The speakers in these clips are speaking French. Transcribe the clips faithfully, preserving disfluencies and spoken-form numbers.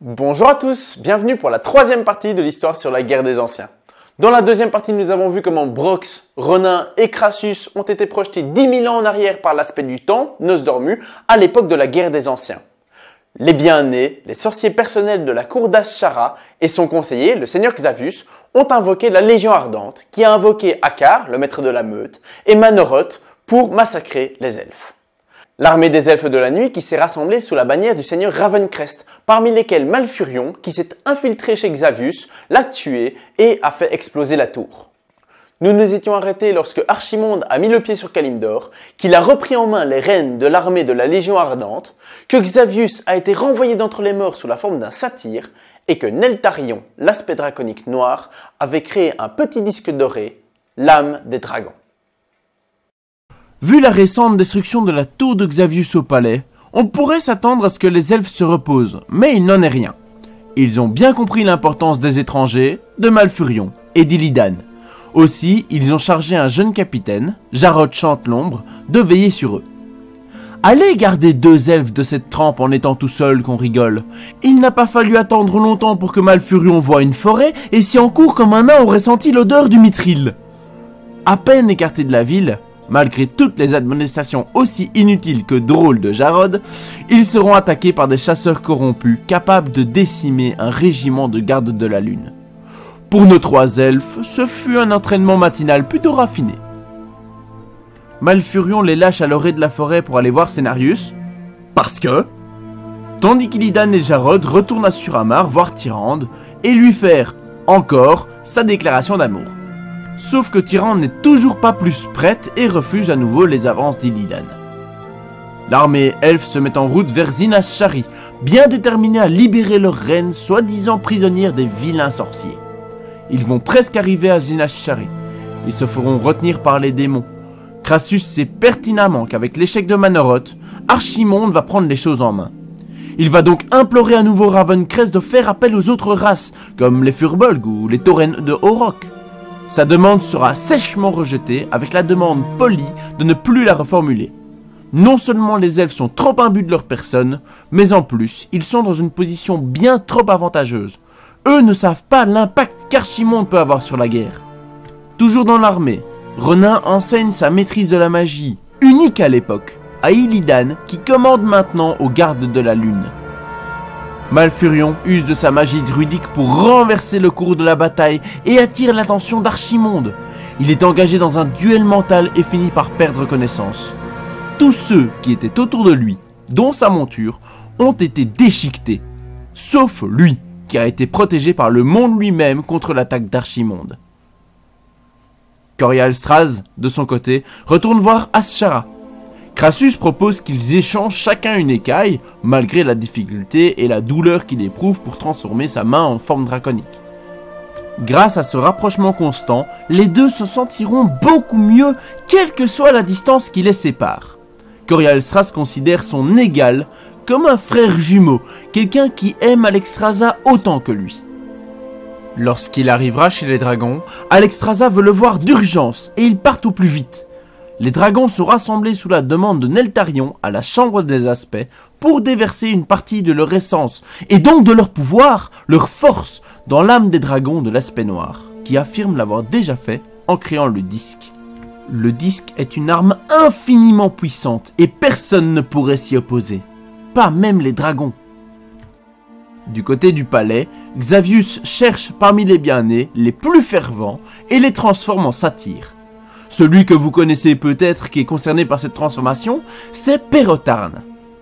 Bonjour à tous, bienvenue pour la troisième partie de l'histoire sur la guerre des anciens. Dans la deuxième partie, nous avons vu comment Brox, Ronin et Crassus ont été projetés dix mille ans en arrière par l'aspect du temps, Nosdormu, à l'époque de la guerre des anciens. Les bien-nés, les sorciers personnels de la cour d'Ashara et son conseiller, le seigneur Xavius, ont invoqué la Légion Ardente, qui a invoqué Akar, le maître de la meute, et Manoroth pour massacrer les elfes. L'armée des elfes de la nuit qui s'est rassemblée sous la bannière du seigneur Ravencrest, parmi lesquels Malfurion, qui s'est infiltré chez Xavius, l'a tué et a fait exploser la tour. Nous nous étions arrêtés lorsque Archimonde a mis le pied sur Kalimdor, qu'il a repris en main les rênes de l'armée de la Légion Ardente, que Xavius a été renvoyé d'entre les morts sous la forme d'un satyre, et que Neltarion, l'aspect draconique noir, avait créé un petit disque doré, l'âme des dragons. Vu la récente destruction de la tour de Xavius au palais, on pourrait s'attendre à ce que les elfes se reposent, mais il n'en est rien. Ils ont bien compris l'importance des étrangers, de Malfurion et d'Illidan. Aussi, ils ont chargé un jeune capitaine, Jarod Chante-l'Ombre, de veiller sur eux. Allez garder deux elfes de cette trempe en étant tout seul qu'on rigole. Il n'a pas fallu attendre longtemps pour que Malfurion voie une forêt et s'y encourt comme un nain aurait senti l'odeur du mithril. À peine écartés de la ville, malgré toutes les admonestations aussi inutiles que drôles de Jarod, ils seront attaqués par des chasseurs corrompus capables de décimer un régiment de garde de la lune. Pour nos trois elfes, ce fut un entraînement matinal plutôt raffiné. Malfurion les lâche à l'orée de la forêt pour aller voir Cenarius, parce que... Tandis qu'Illidan et Jarod retournent à Suramar voir Tyrande et lui faire, encore, sa déclaration d'amour. Sauf que Tyrande n'est toujours pas plus prête et refuse à nouveau les avances d'Illidan. L'armée elfe se met en route vers Zinashari, bien déterminée à libérer leur reine, soi-disant prisonnière des vilains sorciers. Ils vont presque arriver à Zinashari. Ils se feront retenir par les démons. Crassus sait pertinemment qu'avec l'échec de Manoroth, Archimonde va prendre les choses en main. Il va donc implorer à nouveau Ravencrest de faire appel aux autres races, comme les Furbolg ou les Taurennes de Auroch. Sa demande sera sèchement rejetée avec la demande polie de ne plus la reformuler. Non seulement les elfes sont trop imbus de leur personne, mais en plus, ils sont dans une position bien trop avantageuse. Eux ne savent pas l'impact qu'Archimonde peut avoir sur la guerre. Toujours dans l'armée, Ronin enseigne sa maîtrise de la magie, unique à l'époque, à Illidan qui commande maintenant aux gardes de la lune. Malfurion use de sa magie druidique pour renverser le cours de la bataille et attire l'attention d'Archimonde. Il est engagé dans un duel mental et finit par perdre connaissance. Tous ceux qui étaient autour de lui, dont sa monture, ont été déchiquetés. Sauf lui, qui a été protégé par le monde lui-même contre l'attaque d'Archimonde. Corialstraz, de son côté, retourne voir Ashara. Crassus propose qu'ils échangent chacun une écaille, malgré la difficulté et la douleur qu'il éprouve pour transformer sa main en forme draconique. Grâce à ce rapprochement constant, les deux se sentiront beaucoup mieux, quelle que soit la distance qui les sépare. Corialstraz considère son égal comme un frère jumeau, quelqu'un qui aime Alexstrasza autant que lui. Lorsqu'il arrivera chez les dragons, Alexstrasza veut le voir d'urgence et ils partent au plus vite. Les dragons sont rassemblés sous la demande de Neltarion à la Chambre des Aspects pour déverser une partie de leur essence et donc de leur pouvoir, leur force, dans l'âme des dragons de l'Aspect Noir, qui affirment l'avoir déjà fait en créant le disque. Le disque est une arme infiniment puissante et personne ne pourrait s'y opposer, pas même les dragons. Du côté du palais, Xavius cherche parmi les bien-nés les plus fervents et les transforme en satyres. Celui que vous connaissez peut-être qui est concerné par cette transformation, c'est Pérotarne.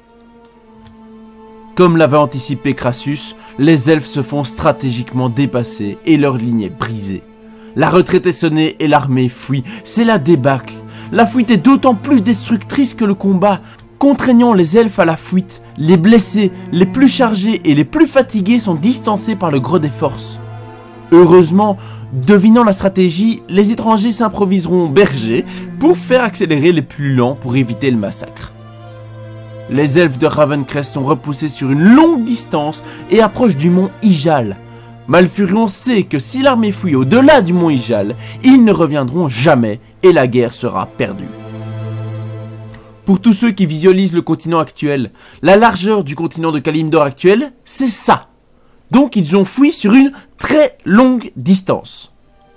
Comme l'avait anticipé Crassus, les elfes se font stratégiquement dépasser et leur ligne est brisée. La retraite est sonnée et l'armée fuit, c'est la débâcle. La fuite est d'autant plus destructrice que le combat, contraignant les elfes à la fuite. Les blessés, les plus chargés et les plus fatigués sont distancés par le gros des forces. Heureusement, devinant la stratégie, les étrangers s'improviseront bergers pour faire accélérer les plus lents pour éviter le massacre. Les elfes de Ravencrest sont repoussés sur une longue distance et approchent du mont Ijal. Malfurion sait que si l'armée fuit au-delà du mont Ijal, ils ne reviendront jamais et la guerre sera perdue. Pour tous ceux qui visualisent le continent actuel, la largeur du continent de Kalimdor actuel, c'est ça. Donc ils ont fui sur une très longue distance.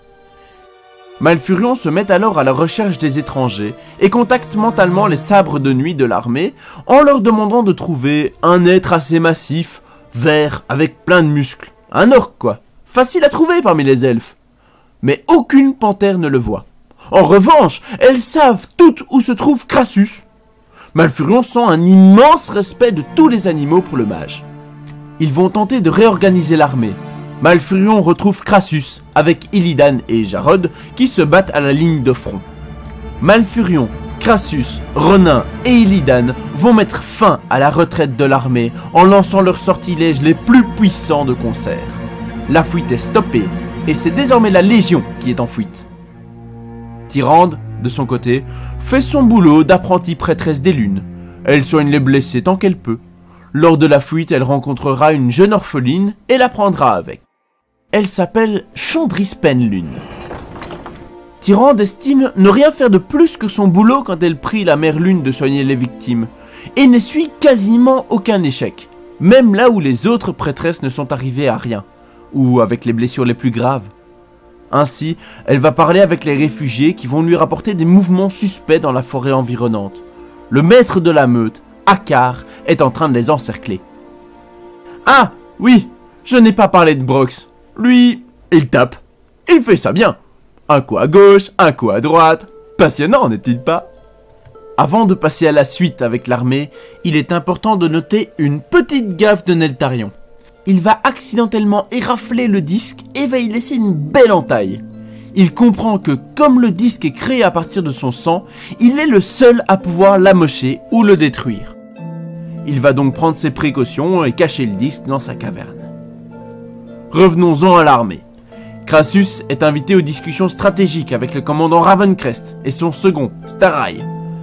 Malfurion se met alors à la recherche des étrangers et contacte mentalement les sabres de nuit de l'armée en leur demandant de trouver un être assez massif, vert, avec plein de muscles. Un orc quoi, facile à trouver parmi les elfes. Mais aucune panthère ne le voit. En revanche, elles savent toutes où se trouve Crassus. Malfurion sent un immense respect de tous les animaux pour le mage. Ils vont tenter de réorganiser l'armée. Malfurion retrouve Crassus avec Illidan et Jarod qui se battent à la ligne de front. Malfurion, Crassus, Ronin et Illidan vont mettre fin à la retraite de l'armée en lançant leurs sortilèges les plus puissants de concert. La fuite est stoppée et c'est désormais la Légion qui est en fuite. Tyrande, de son côté, fait son boulot d'apprentie prêtresse des lunes. Elle soigne les blessés tant qu'elle peut. Lors de la fuite, elle rencontrera une jeune orpheline et la prendra avec. Elle s'appelle Chandris Penlune. Tyrande estime ne rien faire de plus que son boulot quand elle prie la mère lune de soigner les victimes, et n'essuie quasiment aucun échec, même là où les autres prêtresses ne sont arrivées à rien, ou avec les blessures les plus graves. Ainsi, elle va parler avec les réfugiés qui vont lui rapporter des mouvements suspects dans la forêt environnante. Le maître de la meute, Akar, est en train de les encercler. Ah, oui, je n'ai pas parlé de Brox. Lui, il tape. Il fait ça bien. Un coup à gauche, un coup à droite. Passionnant, n'est-il pas? Avant de passer à la suite avec l'armée, il est important de noter une petite gaffe de Neltarion. Il va accidentellement érafler le disque et va y laisser une belle entaille. Il comprend que comme le disque est créé à partir de son sang, il est le seul à pouvoir l'amocher ou le détruire. Il va donc prendre ses précautions et cacher le disque dans sa caverne. Revenons-en à l'armée. Crassus est invité aux discussions stratégiques avec le commandant Ravencrest et son second, Starai.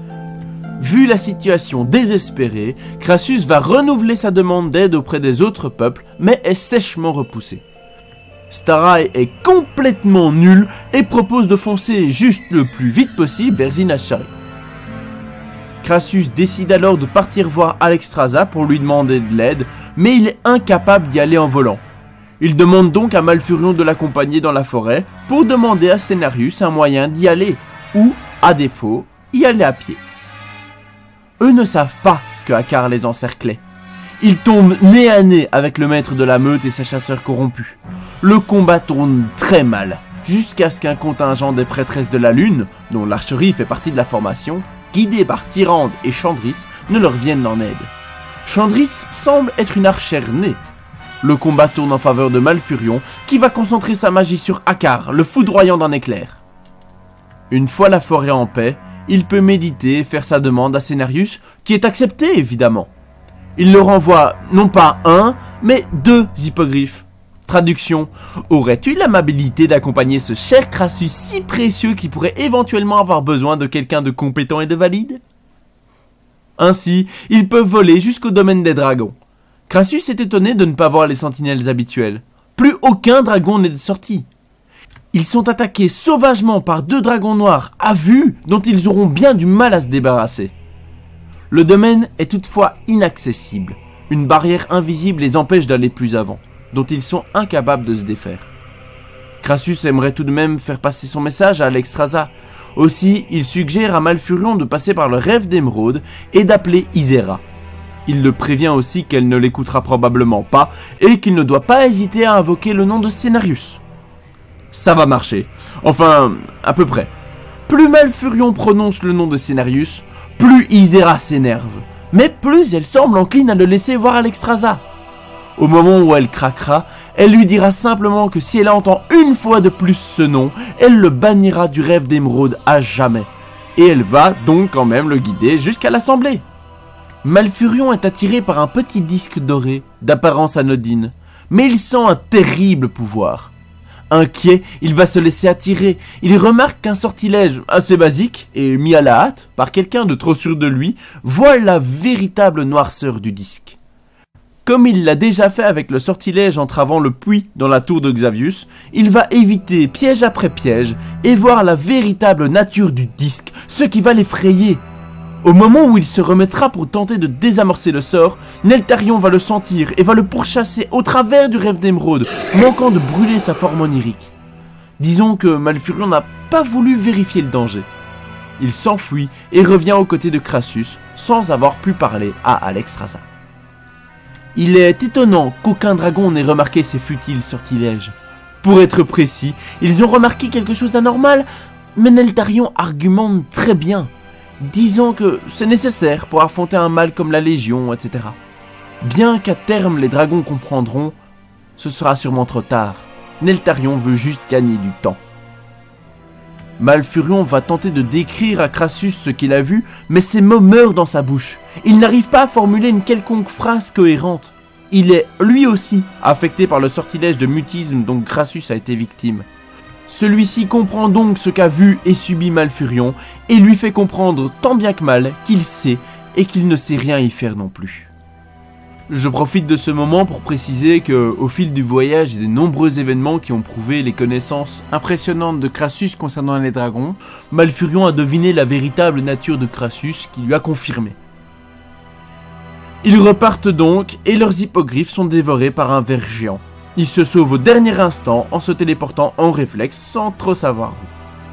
Vu la situation désespérée, Crassus va renouveler sa demande d'aide auprès des autres peuples, mais est sèchement repoussé. Starai est complètement nul et propose de foncer juste le plus vite possible vers Zinashari. Crassus décide alors de partir voir Alexstrasza pour lui demander de l'aide, mais il est incapable d'y aller en volant. Il demande donc à Malfurion de l'accompagner dans la forêt pour demander à Cenarius un moyen d'y aller, ou, à défaut, y aller à pied. Eux ne savent pas que Akar les encerclait. Ils tombent nez à nez avec le maître de la meute et ses chasseurs corrompus. Le combat tourne très mal, jusqu'à ce qu'un contingent des prêtresses de la lune, dont l'archerie fait partie de la formation, guidés par Tyrande et Chandris, ne leur viennent en aide. Chandris semble être une archère née. Le combat tourne en faveur de Malfurion, qui va concentrer sa magie sur Akar, le foudroyant d'un éclair. Une fois la forêt en paix, il peut méditer et faire sa demande à Cenarius, qui est acceptée évidemment. Il leur envoie non pas un, mais deux hippogriffes. Traduction: aurais-tu l'amabilité d'accompagner ce cher Crassus si précieux qui pourrait éventuellement avoir besoin de quelqu'un de compétent et de valide? Ainsi, ils peuvent voler jusqu'au domaine des dragons. Crassus est étonné de ne pas voir les sentinelles habituelles. Plus aucun dragon n'est sorti. Ils sont attaqués sauvagement par deux dragons noirs à vue dont ils auront bien du mal à se débarrasser. Le domaine est toutefois inaccessible. Une barrière invisible les empêche d'aller plus avant, dont ils sont incapables de se défaire. Crassus aimerait tout de même faire passer son message à Alexstrasza. Aussi, il suggère à Malfurion de passer par le rêve d'émeraude et d'appeler Isera. Il le prévient aussi qu'elle ne l'écoutera probablement pas et qu'il ne doit pas hésiter à invoquer le nom de Cenarius. Ça va marcher. Enfin, à peu près. Plus Malfurion prononce le nom de Cenarius, plus Isera s'énerve. Mais plus elle semble encline à le laisser voir Alexstrasza. Au moment où elle craquera, elle lui dira simplement que si elle entend une fois de plus ce nom, elle le bannira du rêve d'émeraude à jamais. Et elle va donc quand même le guider jusqu'à l'assemblée. Malfurion est attiré par un petit disque doré, d'apparence anodine, mais il sent un terrible pouvoir. Inquiet, il va se laisser attirer. Il remarque qu'un sortilège assez basique, et mis à la hâte, par quelqu'un de trop sûr de lui, voile la véritable noirceur du disque. Comme il l'a déjà fait avec le sortilège entravant le puits dans la tour de Xavius, il va éviter piège après piège et voir la véritable nature du disque, ce qui va l'effrayer. Au moment où il se remettra pour tenter de désamorcer le sort, Neltarion va le sentir et va le pourchasser au travers du rêve d'émeraude, manquant de brûler sa forme onirique. Disons que Malfurion n'a pas voulu vérifier le danger. Il s'enfuit et revient aux côtés de Crassus sans avoir pu parler à Alexstrasza. Il est étonnant qu'aucun dragon n'ait remarqué ces futiles sortilèges. Pour être précis, ils ont remarqué quelque chose d'anormal, mais Neltarion argumente très bien. Disons que c'est nécessaire pour affronter un mal comme la Légion, et cetera. Bien qu'à terme les dragons comprendront, ce sera sûrement trop tard. Neltarion veut juste gagner du temps. Malfurion va tenter de décrire à Crassus ce qu'il a vu, mais ses mots meurent dans sa bouche. Il n'arrive pas à formuler une quelconque phrase cohérente. Il est, lui aussi, affecté par le sortilège de mutisme dont Crassus a été victime. Celui-ci comprend donc ce qu'a vu et subi Malfurion, et lui fait comprendre tant bien que mal qu'il sait, et qu'il ne sait rien y faire non plus. Je profite de ce moment pour préciser que, au fil du voyage et des nombreux événements qui ont prouvé les connaissances impressionnantes de Crassus concernant les dragons, Malfurion a deviné la véritable nature de Crassus qui lui a confirmé. Ils repartent donc et leurs hippogriffes sont dévorés par un ver géant. Ils se sauvent au dernier instant en se téléportant en réflexe sans trop savoir où.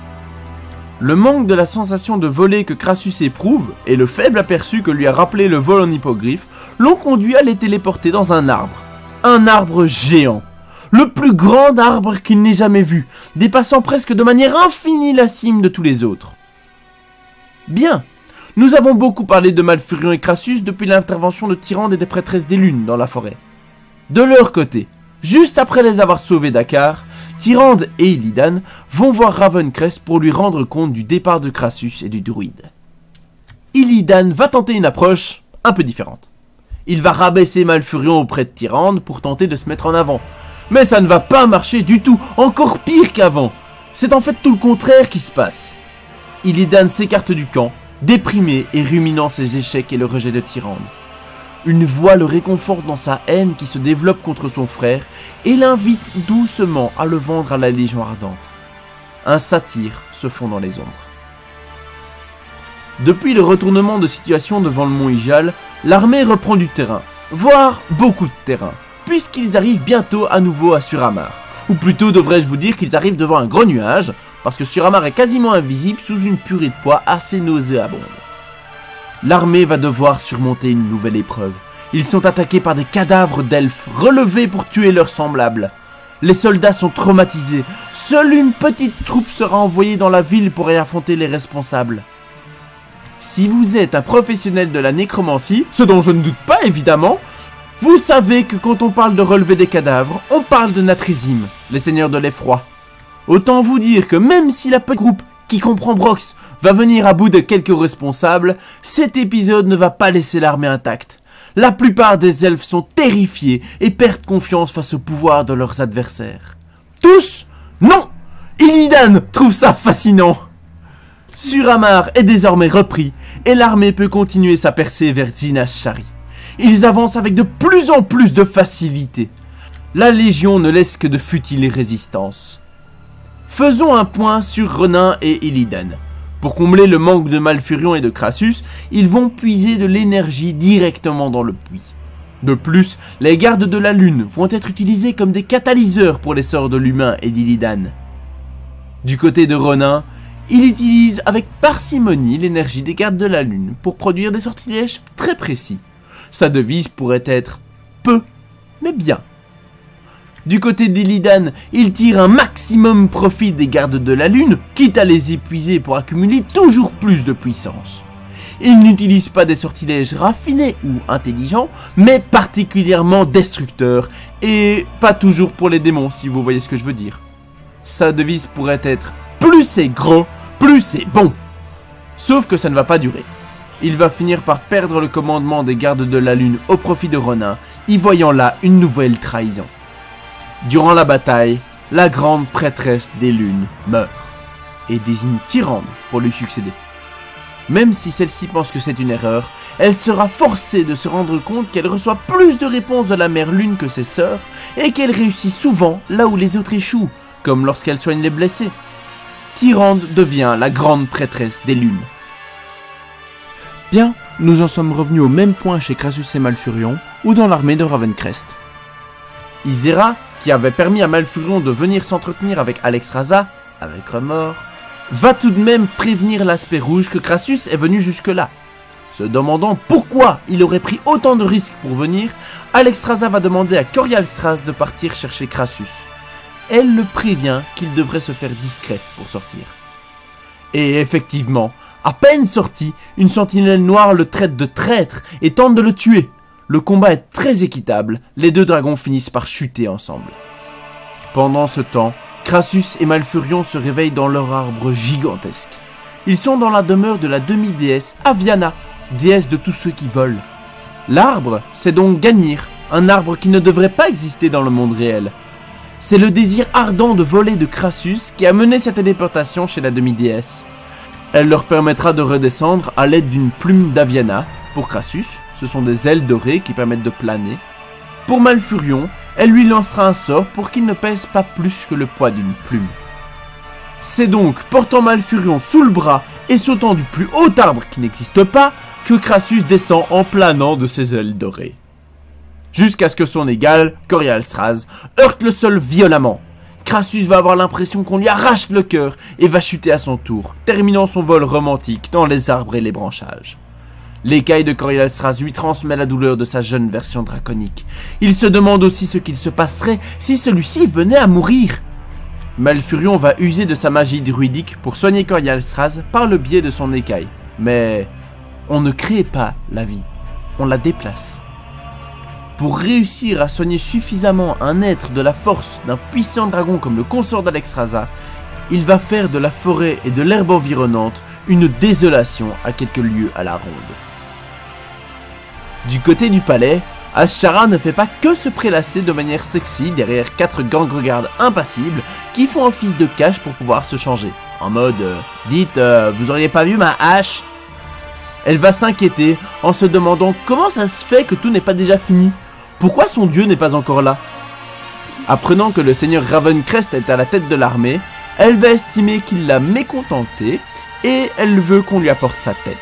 Le manque de la sensation de voler que Crassus éprouve et le faible aperçu que lui a rappelé le vol en hippogriffe l'ont conduit à les téléporter dans un arbre. Un arbre géant. Le plus grand arbre qu'il n'ait jamais vu, dépassant presque de manière infinie la cime de tous les autres. Bien. Nous avons beaucoup parlé de Malfurion et Crassus depuis l'intervention de Tyrande et des prêtresses des lunes dans la forêt. De leur côté, juste après les avoir sauvés d'Akar, Tyrande et Illidan vont voir Ravencrest pour lui rendre compte du départ de Crassus et du druide. Illidan va tenter une approche un peu différente. Il va rabaisser Malfurion auprès de Tyrande pour tenter de se mettre en avant. Mais ça ne va pas marcher du tout, encore pire qu'avant. C'est en fait tout le contraire qui se passe. Illidan s'écarte du camp, déprimé et ruminant ses échecs et le rejet de Tyrande. Une voix le réconforte dans sa haine qui se développe contre son frère et l'invite doucement à le vendre à la Légion Ardente. Un satyre se fond dans les ombres. Depuis le retournement de situation devant le mont Ijal, l'armée reprend du terrain, voire beaucoup de terrain, puisqu'ils arrivent bientôt à nouveau à Suramar. Ou plutôt devrais-je vous dire qu'ils arrivent devant un gros nuage, parce que Suramar est quasiment invisible sous une purée de poids assez nauséabonde. L'armée va devoir surmonter une nouvelle épreuve. Ils sont attaqués par des cadavres d'elfes relevés pour tuer leurs semblables. Les soldats sont traumatisés. Seule une petite troupe sera envoyée dans la ville pour y affronter les responsables. Si vous êtes un professionnel de la nécromancie, ce dont je ne doute pas évidemment, vous savez que quand on parle de relever des cadavres, on parle de Natrizim, les seigneurs de l'effroi. Autant vous dire que même si la petite groupe qui comprend Brox va venir à bout de quelques responsables, cet épisode ne va pas laisser l'armée intacte. La plupart des elfes sont terrifiés et perdent confiance face au pouvoir de leurs adversaires. Tous? Non! Illidan trouve ça fascinant. Suramar est désormais repris et l'armée peut continuer sa percée vers Zinashari. Ils avancent avec de plus en plus de facilité. La Légion ne laisse que de futiles résistances. Faisons un point sur Ronin et Illidan. Pour combler le manque de Malfurion et de Crassus, ils vont puiser de l'énergie directement dans le puits. De plus, les gardes de la lune vont être utilisés comme des catalyseurs pour les sorts de l'humain et d'Illidan. Du côté de Ronin, il utilise avec parcimonie l'énergie des gardes de la lune pour produire des sortilèges très précis. Sa devise pourrait être peu, mais bien. Du côté d'Illidan, il tire un maximum profit des gardes de la lune, quitte à les épuiser pour accumuler toujours plus de puissance. Il n'utilise pas des sortilèges raffinés ou intelligents, mais particulièrement destructeurs, et pas toujours pour les démons si vous voyez ce que je veux dire. Sa devise pourrait être « plus c'est gros, plus c'est bon ». Sauf que ça ne va pas durer. Il va finir par perdre le commandement des gardes de la lune au profit de Ronin, y voyant là une nouvelle trahison. Durant la bataille, la grande prêtresse des lunes meurt et désigne Tyrande pour lui succéder. Même si celle-ci pense que c'est une erreur, elle sera forcée de se rendre compte qu'elle reçoit plus de réponses de la mère lune que ses sœurs et qu'elle réussit souvent là où les autres échouent, comme lorsqu'elle soigne les blessés. Tyrande devient la grande prêtresse des lunes. Bien, nous en sommes revenus au même point chez Crassus et Malfurion, ou dans l'armée de Ravencrest. Ysera, qui avait permis à Malfurion de venir s'entretenir avec Alexstrasza, avec remords, va tout de même prévenir l'Aspect Rouge que Crassus est venu jusque-là. Se demandant pourquoi il aurait pris autant de risques pour venir, Alexstrasza va demander à Corialstraz de partir chercher Crassus. Elle le prévient qu'il devrait se faire discret pour sortir. Et effectivement, à peine sorti, une sentinelle noire le traite de traître et tente de le tuer. Le combat est très équitable, les deux dragons finissent par chuter ensemble. Pendant ce temps, Crassus et Malfurion se réveillent dans leur arbre gigantesque. Ils sont dans la demeure de la demi-déesse Aviana, déesse de tous ceux qui volent. L'arbre, c'est donc Ganir, un arbre qui ne devrait pas exister dans le monde réel. C'est le désir ardent de voler de Crassus qui a mené cette téléportation chez la demi-déesse. Elle leur permettra de redescendre à l'aide d'une plume d'Aviana. Pour Crassus, ce sont des ailes dorées qui permettent de planer. Pour Malfurion, elle lui lancera un sort pour qu'il ne pèse pas plus que le poids d'une plume. C'est donc portant Malfurion sous le bras et sautant du plus haut arbre qui n'existe pas que Crassus descend en planant de ses ailes dorées. Jusqu'à ce que son égal, Corialstraz, heurte le sol violemment. Crassus va avoir l'impression qu'on lui arrache le cœur et va chuter à son tour, terminant son vol romantique dans les arbres et les branchages. L'écaille de Corialstraz lui transmet la douleur de sa jeune version draconique. Il se demande aussi ce qu'il se passerait si celui-ci venait à mourir. Malfurion va user de sa magie druidique pour soigner Corialstraz par le biais de son écaille. Mais on ne crée pas la vie, on la déplace. Pour réussir à soigner suffisamment un être de la force d'un puissant dragon comme le consort d'Alexstrasza, il va faire de la forêt et de l'herbe environnante une désolation à quelques lieues à la ronde. Du côté du palais, Ashara ne fait pas que se prélasser de manière sexy derrière quatre gangregardes impassibles qui font office de cache pour pouvoir se changer. En mode euh, « Dites, euh, vous auriez pas vu ma hache ?» Elle va s'inquiéter en se demandant comment ça se fait que tout n'est pas déjà fini. Pourquoi son dieu n'est pas encore là? Apprenant que le seigneur Ravencrest est à la tête de l'armée, elle va estimer qu'il l'a mécontenté et elle veut qu'on lui apporte sa tête.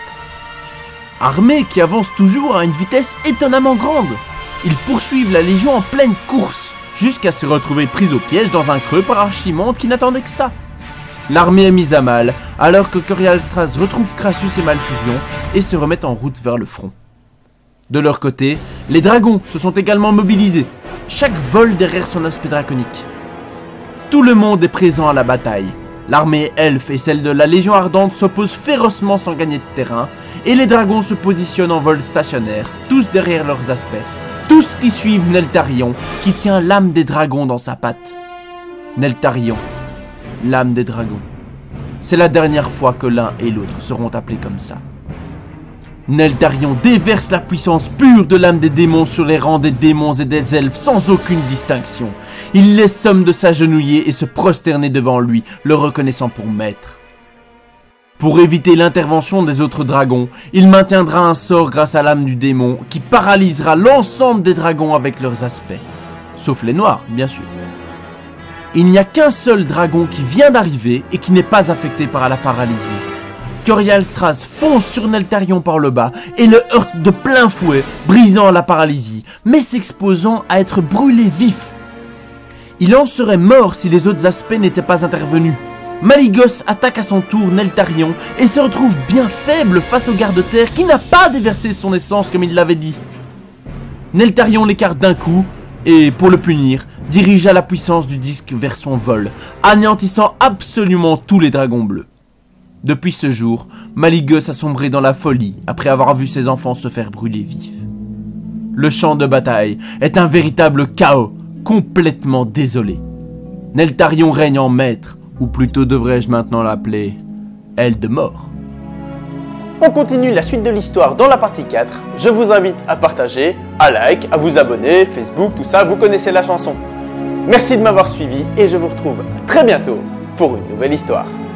Armée qui avance toujours à une vitesse étonnamment grande. Ils poursuivent la Légion en pleine course, jusqu'à se retrouver prise au piège dans un creux par Archimonde qui n'attendait que ça. L'armée est mise à mal, alors que Corialstraz retrouve Crassus et Malfurion et se remet en route vers le front. De leur côté, les dragons se sont également mobilisés, chaque vol derrière son aspect draconique. Tout le monde est présent à la bataille. L'armée elfe et celle de la Légion Ardente s'opposent férocement sans gagner de terrain, et les dragons se positionnent en vol stationnaire, tous derrière leurs aspects. Tous qui suivent Neltarion, qui tient l'âme des dragons dans sa patte. Neltarion, l'âme des dragons. C'est la dernière fois que l'un et l'autre seront appelés comme ça. Neltarion déverse la puissance pure de l'âme des démons sur les rangs des démons et des elfes sans aucune distinction. Il les somme de s'agenouiller et se prosterner devant lui, le reconnaissant pour maître. Pour éviter l'intervention des autres dragons, il maintiendra un sort grâce à l'âme du démon qui paralysera l'ensemble des dragons avec leurs aspects. Sauf les noirs, bien sûr. Il n'y a qu'un seul dragon qui vient d'arriver et qui n'est pas affecté par la paralysie. Corialstraz fonce sur Neltarion par le bas et le heurte de plein fouet, brisant la paralysie, mais s'exposant à être brûlé vif. Il en serait mort si les autres aspects n'étaient pas intervenus. Malygos attaque à son tour Neltarion et se retrouve bien faible face au garde-terre qui n'a pas déversé son essence comme il l'avait dit. Neltarion l'écarte d'un coup et, pour le punir, dirigea la puissance du disque vers son vol, anéantissant absolument tous les dragons bleus. Depuis ce jour, Malygos a sombré dans la folie après avoir vu ses enfants se faire brûler vifs. Le champ de bataille est un véritable chaos, complètement désolé. Neltarion règne en maître, ou plutôt devrais-je maintenant l'appeler Eldemort. On continue la suite de l'histoire dans la partie quatre. Je vous invite à partager, à like, à vous abonner, Facebook, tout ça, vous connaissez la chanson. Merci de m'avoir suivi et je vous retrouve très bientôt pour une nouvelle histoire.